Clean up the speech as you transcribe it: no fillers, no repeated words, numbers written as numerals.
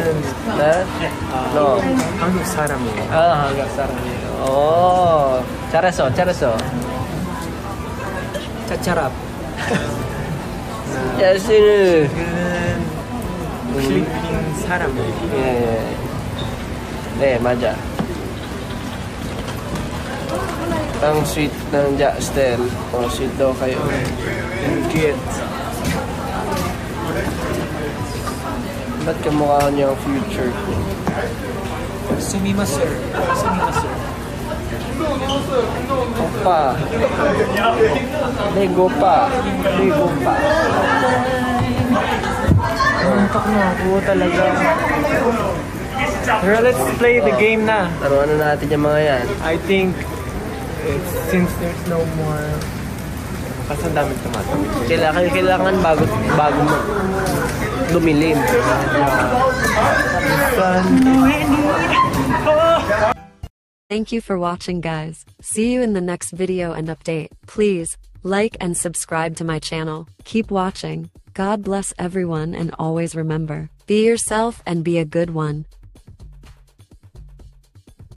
네? No. 한국 사람이에요. 아, 한국 사람이에요. 오, 잘했어, 잘했어. 짜짜랍. 야시르. 지금은 필리핀 사람이에요. 예. 네, 맞아. Ang sweet ng Jackstel. O, sweet daw kayo. Cute. Ba't kamukha niyo ang future ko? Sumimasu. Sumimasu. Opa. Lego pa. Lego pa. Antok na ako talaga. Pero let's play the game na. Taruan na natin yung mga yan. I think since there's no more, kasi ang daming tumatawid. Kailangan bago dumilim. Thank you for watching, guys. See you in the next video and update. Please like and subscribe to my channel. Keep watching. God bless everyone, and always remember, be yourself and be a good one.